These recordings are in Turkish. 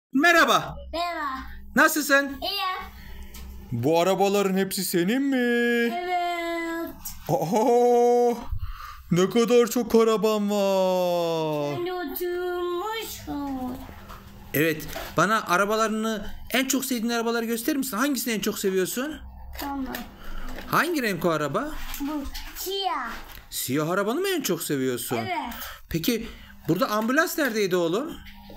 Merhaba. Merhaba. Nasılsın? İyi. Bu arabaların hepsi senin mi? Evet. Aa, ne kadar çok araban var. Ben oturmuşum. Evet, bana arabalarını en çok sevdiğin arabaları gösterir misin? Hangisini en çok seviyorsun? Tamam. Hangi renk o araba? Bu siyah. Siyah arabanı mı en çok seviyorsun? Evet. Peki burada ambulans neredeydi oğlum?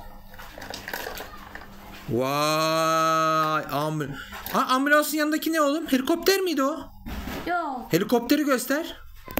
Vay, ambulansın yanındaki ne oğlum? Helikopter miydi o? Yok. Helikopteri göster.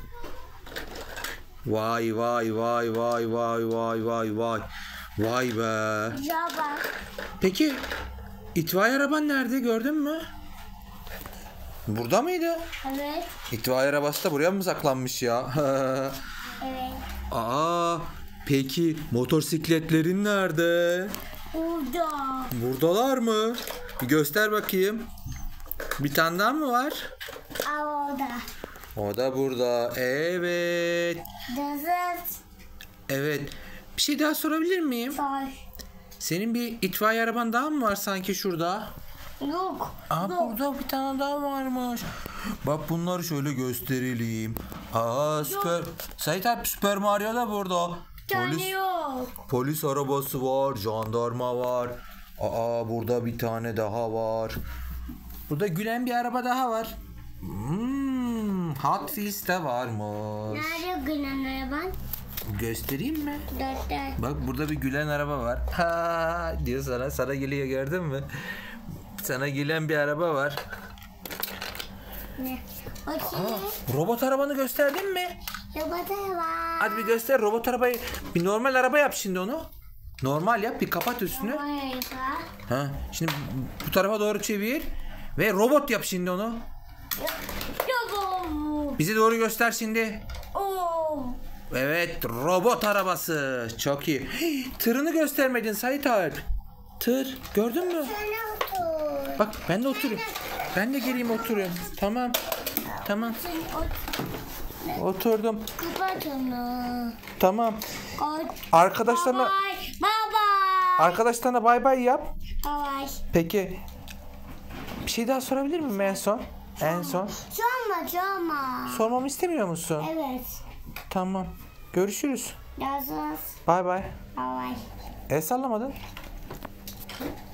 Vay vay vay vay vay vay vay vay. Vay be. Ya bak. Peki itfaiye araban nerede, gördün mü? Burada mıydı? Evet. İtfaiye arabası da buraya mı saklanmış ya? Evet. Aa, peki motosikletlerin nerede? Burada. Buradalar mı? Bir göster bakayım. Bir tane daha mı var? Orada. O da burada. Evet. Desert. Evet. Bir şey daha sorabilir miyim? Sor. Senin bir itfaiye araban daha mı var sanki şurada? Yok. Aa, Yok. burada bir tane daha varmış. Bak bunları şöyle gösterelim. Aa, süper. Sait abi, Süper Mario da burada. Bir tane yok. Polis arabası var, jandarma var. Aa, burada bir tane daha var. Burada gülen bir araba daha var. Hot Wheels de varmış. Nerede gülen araban? Göstereyim mi? Dört. Bak burada bir gülen araba var. Ha diyor sana. Sana geliyor, gördün mü? Sana gülen bir araba var. Ne? O kimi? Robot arabanı gösterdin mi? Robota var. Hadi bir göster robot arabayı. Bir normal araba yap şimdi onu. Normal yap, bir kapat üstünü. Ha, şimdi bu tarafa doğru çevir. Ve robot yap şimdi onu. Yok. Bize doğru göster şimdi. Oo. Evet, robot arabası. Çok iyi. Hey, tırını göstermedin Sait Alp. Tır, gördün mü? Sen otur. Bak ben de oturuyorum. Ben de geleyim oturuyorum. Tamam. Tamam. Sen otur. Oturdum. Kapat onu. Tamam. Ot. Arkadaşlarına Bye. arkadaşlarına bay bay yap. Bye. Peki bir şey daha sorabilir miyim en son? En son. Çalma. Sormamı istemiyor musun? Evet. Tamam. Görüşürüz. Yazız. Bay bay. Bye. El sallamadın.